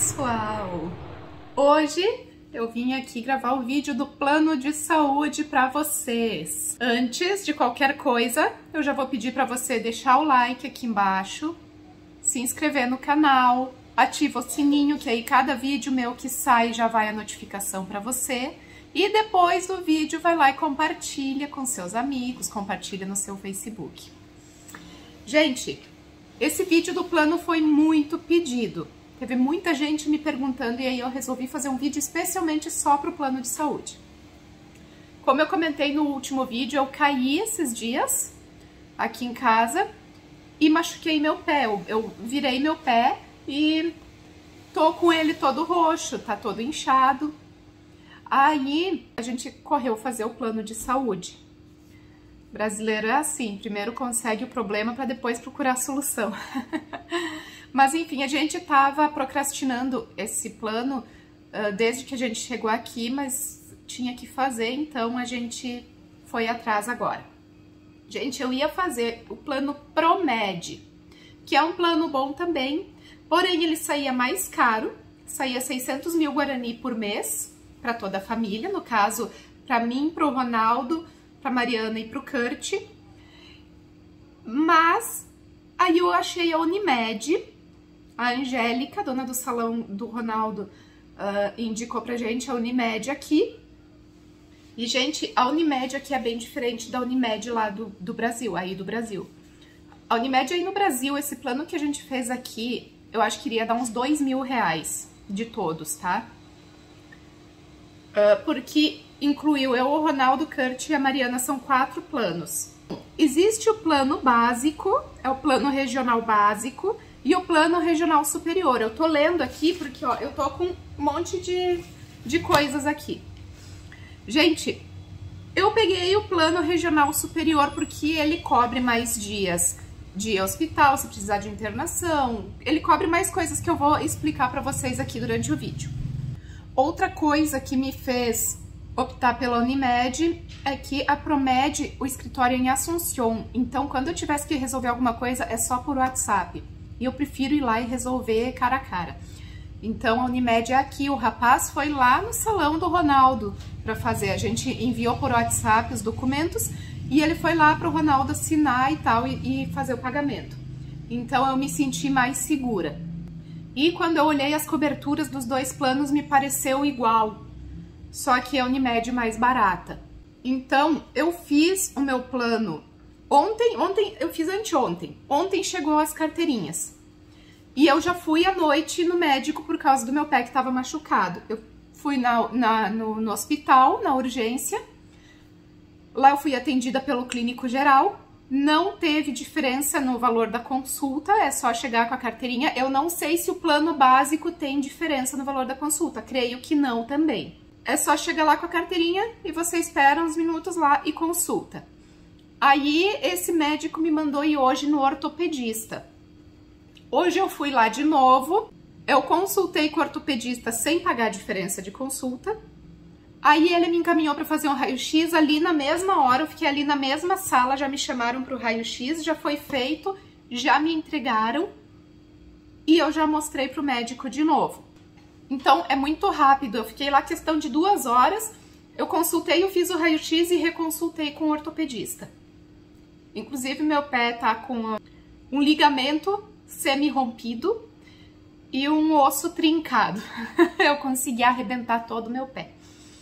pessoal! Hoje eu vim aqui gravar o vídeo do plano de saúde para vocês. Antes de qualquer coisa, eu já vou pedir para você deixar o like aqui embaixo, se inscrever no canal, ativa o sininho que aí cada vídeo meu que sai já vai a notificação para você. E depois do vídeo vai lá e compartilha com seus amigos, compartilha no seu Facebook. Gente, esse vídeo do plano foi muito pedido. Teve muita gente me perguntando e aí eu resolvi fazer um vídeo especialmente só para o plano de saúde. Como eu comentei no último vídeo, eu caí esses dias aqui em casa e machuquei meu pé. Eu virei meu pé e tô com ele todo roxo, tá todo inchado. Aí a gente correu fazer o plano de saúde. Brasileiro é assim, primeiro consegue o problema para depois procurar a solução. Mas enfim, a gente tava procrastinando esse plano desde que a gente chegou aqui, mas tinha que fazer, então a gente foi atrás agora. Gente, eu ia fazer o plano Promed, que é um plano bom também, porém ele saía mais caro, saía 600 mil Guarani por mês para toda a família, no caso, para mim, para o Ronaldo, para Mariana e para o Kurt. Mas aí eu achei a Unimed. A Angélica, dona do salão do Ronaldo, indicou pra gente a Unimed aqui. E, gente, a Unimed aqui é bem diferente da Unimed lá do Brasil, aí do Brasil. A Unimed aí no Brasil, esse plano que a gente fez aqui, eu acho que iria dar uns R$2.000 de todos, tá? Porque incluiu eu, o Ronaldo, o Kurt e a Mariana, são 4 planos. Existe o plano básico, é o plano regional básico, e o plano regional superior. Eu tô lendo aqui porque, ó, eu tô com um monte de coisas aqui. Gente, eu peguei o plano regional superior porque ele cobre mais dias de hospital, se precisar de internação. Ele cobre mais coisas que eu vou explicar pra vocês aqui durante o vídeo. Outra coisa que me fez optar pela Unimed é que a Promed, o escritório é em Assunção. Então, quando eu tivesse que resolver alguma coisa, é só por WhatsApp. E eu prefiro ir lá e resolver cara a cara. Então, a Unimed é aqui. O rapaz foi lá no salão do Ronaldo para fazer. A gente enviou por WhatsApp os documentos e ele foi lá para o Ronaldo assinar e tal e fazer o pagamento. Então, eu me senti mais segura. E quando eu olhei as coberturas dos 2 planos, me pareceu igual. Só que a Unimed mais barata. Então, eu fiz o meu plano ontem eu fiz anteontem. Ontem chegou as carteirinhas. E eu já fui à noite no médico por causa do meu pé que estava machucado. Eu fui no hospital, na urgência. Lá eu fui atendida pelo clínico geral. Não teve diferença no valor da consulta, é só chegar com a carteirinha. Eu não sei se o plano básico tem diferença no valor da consulta. Creio que não também. É só chegar lá com a carteirinha e você espera uns minutos lá e consulta. Aí, esse médico me mandou ir hoje no ortopedista. Hoje eu fui lá de novo, eu consultei com o ortopedista sem pagar a diferença de consulta. Aí ele me encaminhou para fazer um raio-x ali na mesma hora, eu fiquei ali na mesma sala, já me chamaram para o raio-x, já foi feito, já me entregaram e eu já mostrei para o médico de novo. Então, é muito rápido, eu fiquei lá questão de 2 horas, eu consultei, eu fiz o raio-x e reconsultei com o ortopedista. Inclusive, meu pé tá com um ligamento semi-rompido e um osso trincado. Eu consegui arrebentar todo o meu pé.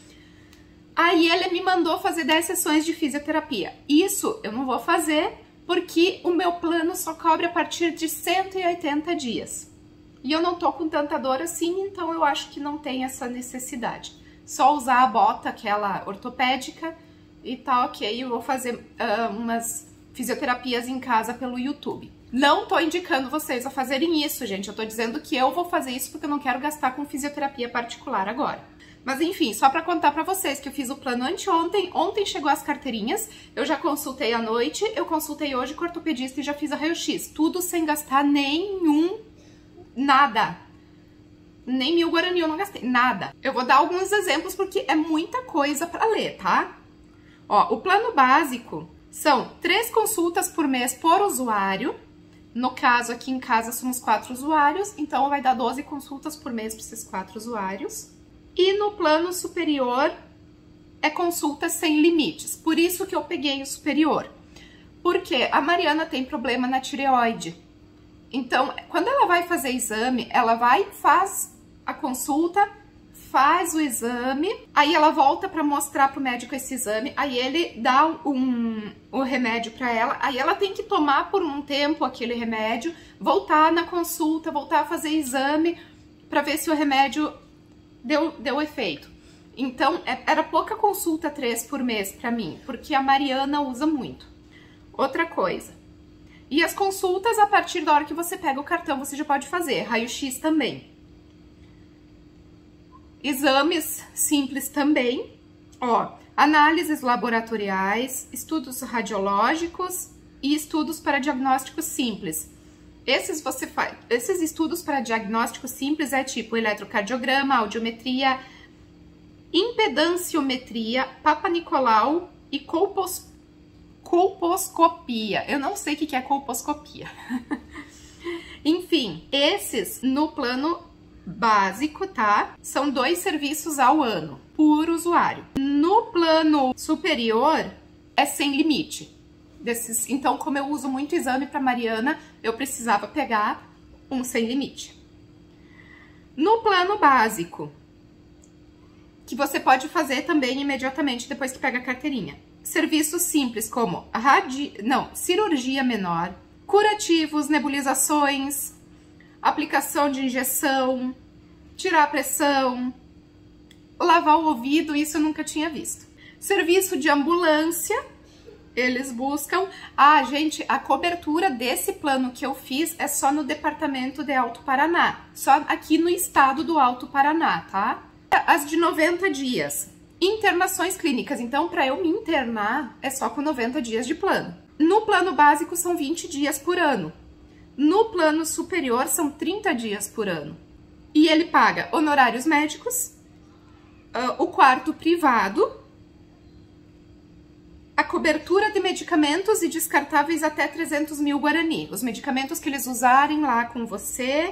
Aí ele me mandou fazer 10 sessões de fisioterapia. Isso eu não vou fazer porque o meu plano só cobre a partir de 180 dias. E eu não tô com tanta dor assim, então eu acho que não tem essa necessidade. Só usar a bota, aquela ortopédica, e tá ok. Eu vou fazer umas fisioterapias em casa pelo YouTube. Não tô indicando vocês a fazerem isso, gente. Eu tô dizendo que eu vou fazer isso porque eu não quero gastar com fisioterapia particular agora. Mas enfim, só pra contar pra vocês que eu fiz o plano anteontem. Ontem chegou as carteirinhas, eu já consultei à noite, eu consultei hoje com o ortopedista e já fiz a raio-x. Tudo sem gastar nada. Nem 1.000 Guarani eu não gastei, nada. Eu vou dar alguns exemplos porque é muita coisa pra ler, tá? Ó, o plano básico são 3 consultas por mês por usuário, No caso, aqui em casa somos 4 usuários, então vai dar 12 consultas por mês para esses 4 usuários. E no plano superior é consulta sem limites, por isso que eu peguei o superior. Porque a Mariana tem problema na tireoide. Então, quando ela vai fazer exame, ela vai, faz a consulta, faz o exame, aí ela volta para mostrar pro médico esse exame, aí ele dá o remédio para ela, aí ela tem que tomar por um tempo aquele remédio, voltar na consulta, voltar a fazer exame para ver se o remédio deu efeito. Então, era pouca consulta 3 por mês para mim, porque a Mariana usa muito. Outra coisa. E as consultas, a partir da hora que você pega o cartão, você já pode fazer. Raio-X também. Exames simples também. Ó, análises laboratoriais, estudos radiológicos e estudos para diagnósticos simples. Esses estudos para diagnóstico simples é tipo eletrocardiograma, audiometria, impedanciometria, Papa Nicolau e colposcopia. Eu não sei o que é colposcopia. Enfim, esses no plano básico, tá? São 2 serviços ao ano por usuário. No plano superior é sem limite. Então, como eu uso muito exame para Mariana, eu precisava pegar um sem limite. No plano básico, que você pode fazer também imediatamente depois que pega a carteirinha. Serviços simples como cirurgia menor, curativos, nebulizações, aplicação de injeção, tirar a pressão, lavar o ouvido, isso eu nunca tinha visto. Serviço de ambulância, eles buscam... Ah, gente, a cobertura desse plano que eu fiz é só no departamento de Alto Paraná, só aqui no estado do Alto Paraná, tá? As de 90 dias. Internações clínicas, então para eu me internar é só com 90 dias de plano. No plano básico são 20 dias por ano. No plano superior são 30 dias por ano. E ele paga honorários médicos, o quarto privado, a cobertura de medicamentos e descartáveis até 300 mil Guarani. Os medicamentos que eles usarem lá com você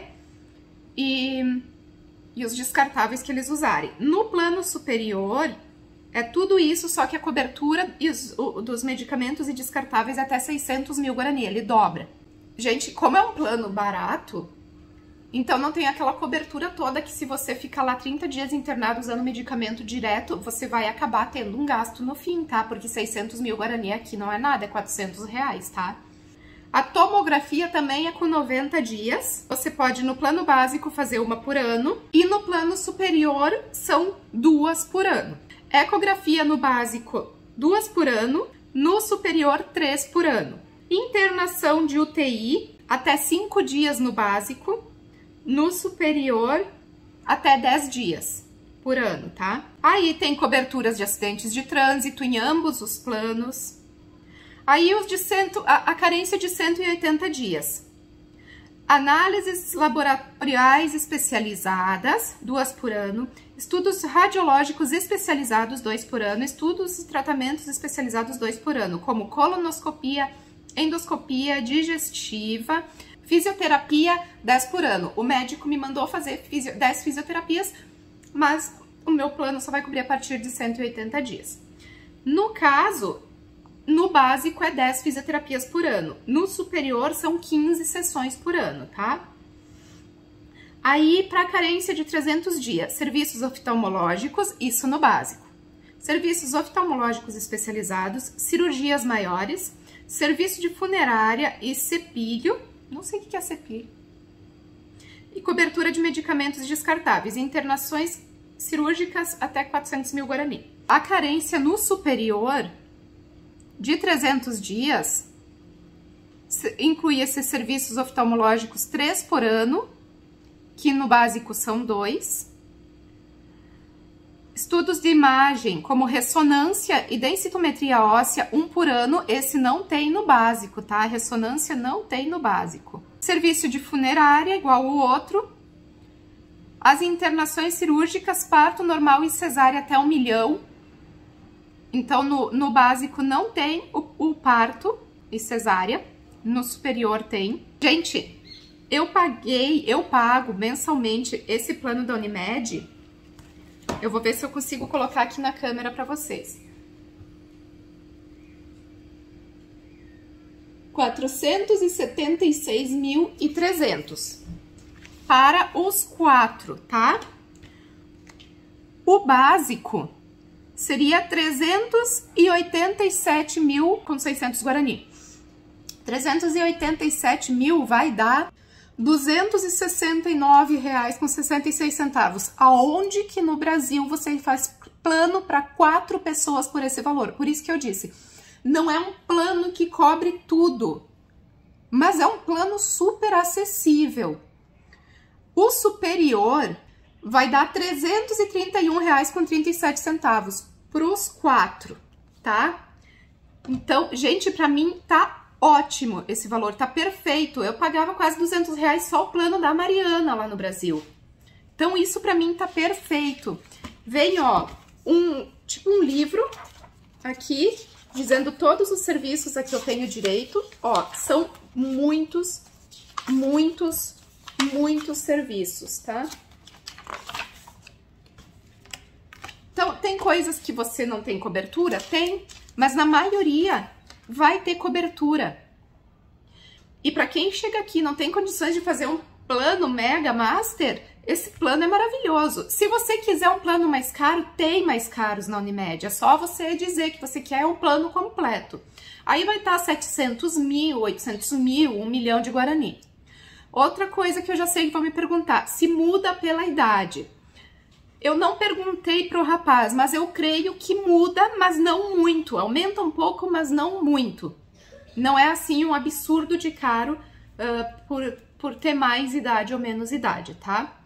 e os descartáveis que eles usarem. No plano superior, é tudo isso, só que a cobertura dos medicamentos e descartáveis é até 600 mil Guarani, ele dobra. Gente, como é um plano barato, então não tem aquela cobertura toda que se você ficar lá 30 dias internado usando medicamento direto, você vai acabar tendo um gasto no fim, tá? Porque 600 mil Guarani aqui não é nada, é 400 reais, tá? A tomografia também é com 90 dias. Você pode, no plano básico, fazer uma por ano. E no plano superior, são 2 por ano. Ecografia no básico, 2 por ano. No superior, 3 por ano. Internação de UTI, até 5 dias no básico. No superior, até 10 dias por ano, tá? Aí tem coberturas de acidentes de trânsito em ambos os planos. Aí a carência de 180 dias. Análises laboratoriais especializadas, 2 por ano. Estudos radiológicos especializados, 2 por ano. Estudos e tratamentos especializados, 2 por ano, como colonoscopia, endoscopia, digestiva, fisioterapia, 10 por ano. O médico me mandou fazer 10 fisioterapias, mas o meu plano só vai cobrir a partir de 180 dias. No caso... No básico é 10 fisioterapias por ano. No superior são 15 sessões por ano, tá? Aí, para carência de 300 dias, serviços oftalmológicos, isso no básico. Serviços oftalmológicos especializados, cirurgias maiores, serviço de funerária e cepilho, não sei o que é cepilho. E cobertura de medicamentos descartáveis, internações cirúrgicas até 400 mil Guarani. A carência no superior... de 300 dias, inclui esses serviços oftalmológicos 3 por ano, que no básico são 2. Estudos de imagem, como ressonância e densitometria óssea, 1 por ano, esse não tem no básico, tá? A ressonância não tem no básico. Serviço de funerária, igual o outro. As internações cirúrgicas, parto normal e cesárea até 1 milhão. Então, no básico não tem o parto e cesárea. no superior tem. Gente, eu pago mensalmente esse plano da Unimed. Eu vou ver se eu consigo colocar aqui na câmera pra vocês. R$ 476.300 para os 4, tá? O básico seria 387.600 Guarani. 387 mil vai dar R$ 269,66. Aonde que no Brasil você faz plano para 4 pessoas por esse valor? Por isso que eu disse, não é um plano que cobre tudo, mas é um plano super acessível. O superior vai dar R$ 331,37 para os 4, tá? Então, gente, para mim tá ótimo esse valor, tá perfeito. Eu pagava quase R$200 só o plano da Mariana lá no Brasil. Então, isso para mim tá perfeito. Vem, ó, tipo um livro aqui, dizendo todos os serviços a que eu tenho direito. Ó, são muitos serviços, tá? Então, tem coisas que você não tem cobertura? Tem, mas na maioria vai ter cobertura. E para quem chega aqui e não tem condições de fazer um plano Mega Master, esse plano é maravilhoso. Se você quiser um plano mais caro, tem mais caros na Unimed. É só você dizer que você quer um plano completo. Aí vai estar 700 mil, 800 mil, 1 milhão de Guarani. Outra coisa que eu já sei que vão me perguntar, se muda pela idade. Eu não perguntei pro rapaz, mas eu creio que muda, mas não muito. Aumenta um pouco, mas não muito. Não é assim um absurdo de caro por ter mais idade ou menos idade, tá?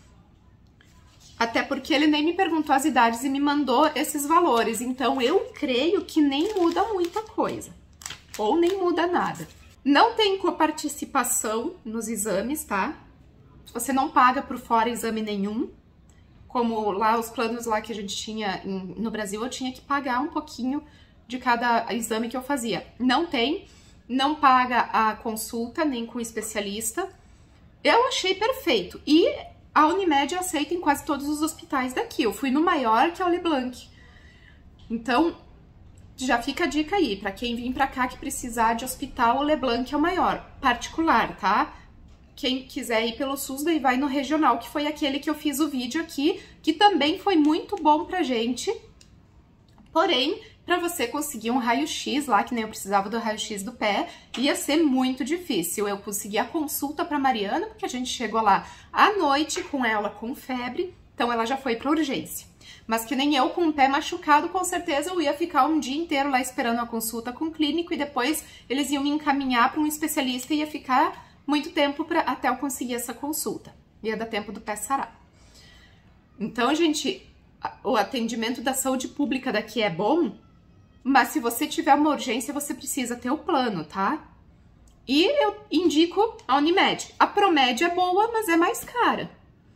Até porque ele nem me perguntou as idades e me mandou esses valores. Então, eu creio que nem muda muita coisa. Ou nem muda nada. Não tem coparticipação nos exames, tá? Você não paga por fora exame nenhum. Como lá os planos lá que a gente tinha no Brasil, eu tinha que pagar um pouquinho de cada exame que eu fazia. Não tem, não paga a consulta, nem com especialista. Eu achei perfeito. E a Unimed aceita em quase todos os hospitais daqui. Eu fui no maior, que é o LeBlanc. Então, já fica a dica aí, pra quem vir pra cá que precisar de hospital, o LeBlanc é o maior, particular, tá? Quem quiser ir pelo SUS, daí vai no regional, que foi aquele que eu fiz o vídeo aqui, que também foi muito bom pra gente. Porém, pra você conseguir um raio-x lá, que nem eu precisava do raio-x do pé, ia ser muito difícil. Eu consegui a consulta pra Mariana, porque a gente chegou lá à noite com ela com febre, então ela já foi pra urgência. Mas que nem eu, com o pé machucado, com certeza eu ia ficar um dia inteiro lá esperando a consulta com o clínico e depois eles iam me encaminhar para um especialista e ia ficar muito tempo até eu conseguir essa consulta. Ia dar tempo do pé sarar. Então, gente, o atendimento da saúde pública daqui é bom, mas se você tiver uma urgência, você precisa ter o plano, tá? E eu indico a Unimed. A Promed é boa, mas é mais cara.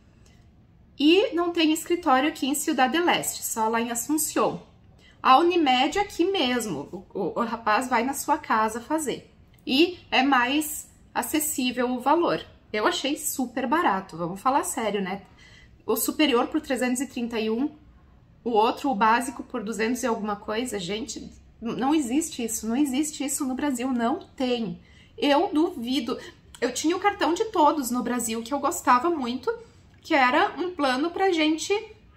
E não tem escritório aqui em Ciudad del Este, só lá em Assunción. A Unimed aqui mesmo, o rapaz vai na sua casa fazer. E é mais acessível o valor. Eu achei super barato, vamos falar sério, né? O superior por 331, o outro, o básico, por 200 e alguma coisa. Gente, não existe isso no Brasil, não tem. Eu duvido. Eu tinha o cartão de todos no Brasil, que eu gostava muito, que era um plano pra gente,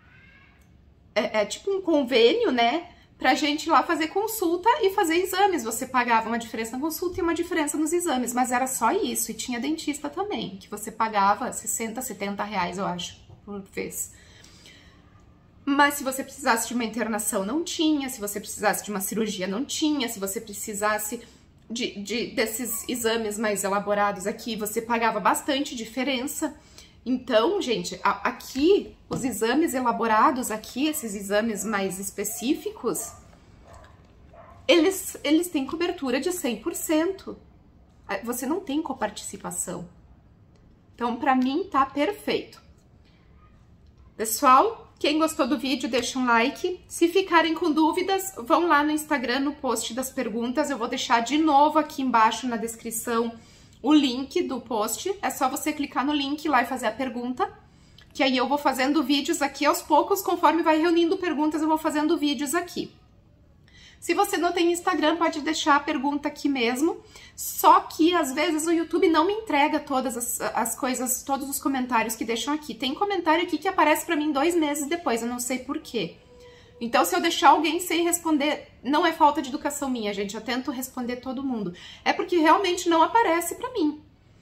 tipo um convênio, né? Pra gente ir lá fazer consulta e fazer exames. Você pagava uma diferença na consulta e uma diferença nos exames, mas era só isso. E tinha dentista também, que você pagava 60, 70 reais, eu acho, por vez. Mas se você precisasse de uma internação, não tinha. Se você precisasse de uma cirurgia, não tinha. Se você precisasse desses exames mais elaborados aqui, você pagava bastante diferença. Então, gente, aqui, os exames elaborados aqui, esses exames mais específicos, eles têm cobertura de 100%. Você não tem coparticipação. Então, pra mim, tá perfeito. Pessoal, Quem gostou do vídeo, deixa um like. Se ficarem com dúvidas, vão lá no Instagram, no post das perguntas. Eu vou deixar de novo aqui embaixo na descrição o link do post. É só você clicar no link lá e fazer a pergunta. Que aí eu vou fazendo vídeos aqui aos poucos, conforme vai reunindo perguntas, eu vou fazendo vídeos aqui. Se você não tem Instagram, pode deixar a pergunta aqui mesmo. Só que, às vezes, o YouTube não me entrega todas as coisas, todos os comentários que deixam aqui. Tem comentário aqui que aparece pra mim 2 meses depois, eu não sei por quê. Então, se eu deixar alguém sem responder, não é falta de educação minha, gente. Eu tento responder todo mundo. É porque realmente não aparece pra mim.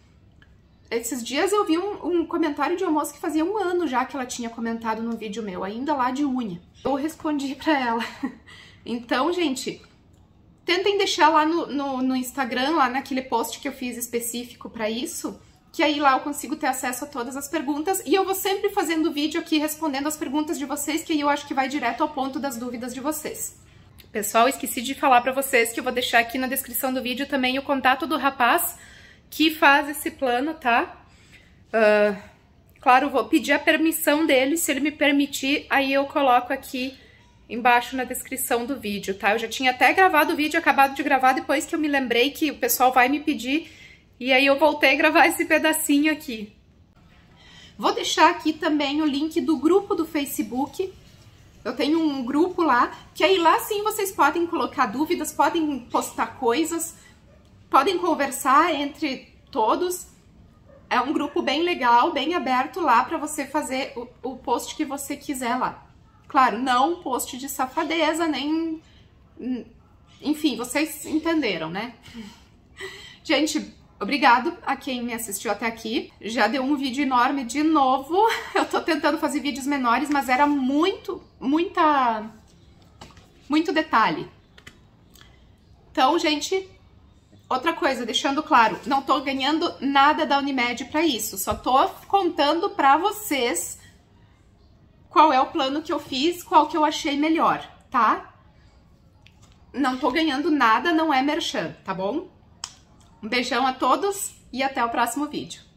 Esses dias eu vi um comentário de uma moça que fazia 1 ano já que ela tinha comentado no vídeo meu, ainda lá de unha. Eu respondi pra ela. Então, gente, tentem deixar lá no Instagram, lá naquele post que eu fiz específico pra isso, que aí lá eu consigo ter acesso a todas as perguntas e eu vou sempre fazendo vídeo aqui respondendo as perguntas de vocês, que aí eu acho que vai direto ao ponto das dúvidas de vocês. Pessoal, esqueci de falar pra vocês que eu vou deixar aqui na descrição do vídeo também o contato do rapaz que faz esse plano, tá? Claro, vou pedir a permissão dele, se ele me permitir, aí eu coloco aqui embaixo na descrição do vídeo, tá? Eu já tinha até gravado o vídeo, acabado de gravar, depois que eu me lembrei que o pessoal vai me pedir, e aí eu voltei a gravar esse pedacinho aqui. Vou deixar aqui também o link do grupo do Facebook. Eu tenho um grupo lá, que aí lá sim vocês podem colocar dúvidas, podem postar coisas, podem conversar entre todos. É um grupo bem legal, bem aberto lá para você fazer o post que você quiser lá. Claro, não post de safadeza, nem... Enfim, vocês entenderam, né? Gente, obrigado a quem me assistiu até aqui. Já deu um vídeo enorme de novo. Eu tô tentando fazer vídeos menores, mas era muito detalhe. Então, gente, outra coisa, deixando claro, não tô ganhando nada da Unimed pra isso. Só tô contando pra vocês qual é o plano que eu fiz, qual que eu achei melhor, tá? Não tô ganhando nada, não é merchan, tá bom? Um beijão a todos e até o próximo vídeo.